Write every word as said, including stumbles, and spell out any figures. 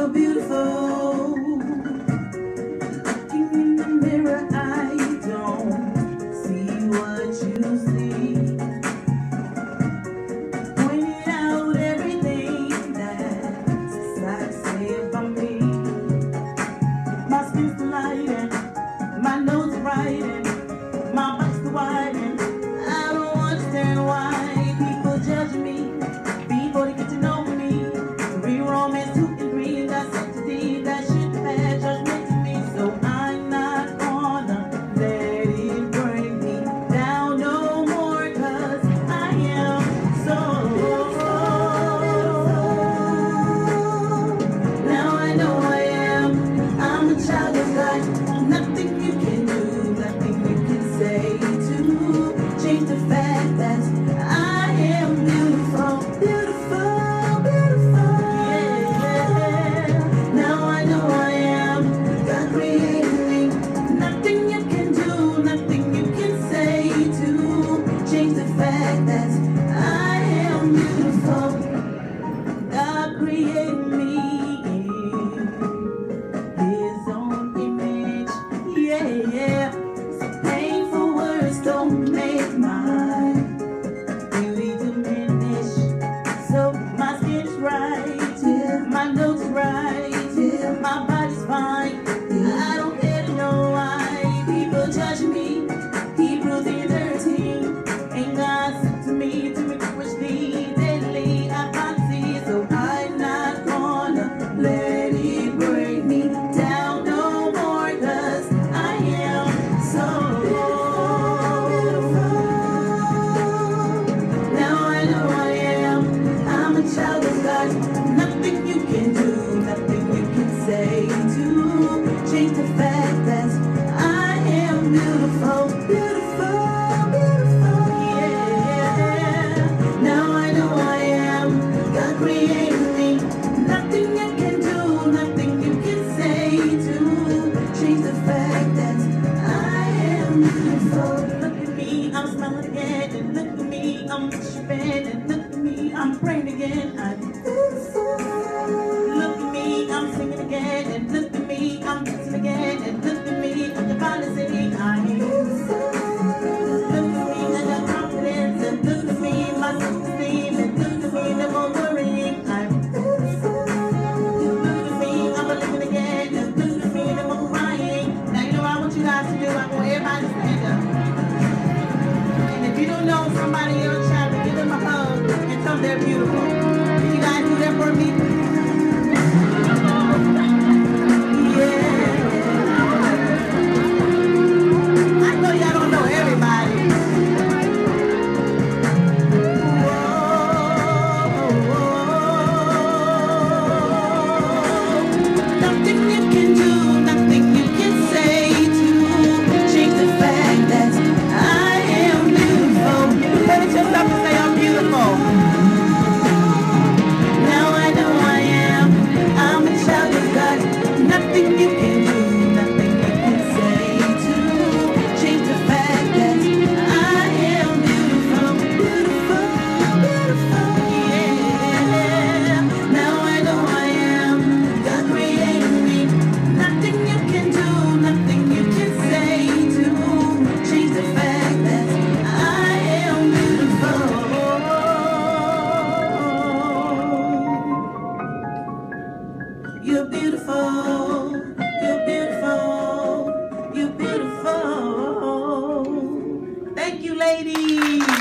You're beautiful. Looking in the mirror, I don't see what you see. Pointing out everything that society say about me. My skin's lighting, my nose brighten, my body's widening. I don't understand why people judge me before they get to know me. Real romance, two and three, that's entity, that shit bad judgment to me. So I'm not gonna let it bring me down no more, cause I am so. Now I know I am, I'm a child of God. Nothing you can do, nothing you can say to change the fact that I am beautiful, beautiful, beautiful. Yeah. Now I know I am, God created me. Nothing you can do, nothing you can say to change the fact that I am beautiful. God created me in His own image. Yeah, yeah. So painful words don't make my beauty diminish. So my skin's right, yeah. My nose is right, yeah. My body's fine, yeah. I don't care to know why people judge me. Hebrews thirteen, and God said to me to encourage thee daily. I fancy, so I'm not gonna let it bring me down no more, cause I am so beautiful. Now I know I am, I'm a child of God. Nothing you can do, nothing you can say to change the fact that I am beautiful, beautiful, beautiful. Yeah. Now I know I am, God created me. Nothing you can do, nothing you can say to change the fact that I am beautiful. Look at me, I'm smiling again, and look at me, I'm shipping, and look at me, I'm praying again. I'm beautiful. Look at me, I'm singing again, and look at me, I'm dancing again, and look at me, I'm divinely singing. I'm beautiful. Look at me, I got confidence, and look at me, my self-esteem, and look at me, never worrying. I'm beautiful. Look at me, I'm believing again, and look at me, never crying. Now you know what I want you guys to do. I want everybody to stand up. And if you don't know somebody in your child, give them a hug and tell them they're beautiful. Can you guys do that for me? You're beautiful, you're beautiful, you're beautiful. Thank you, ladies.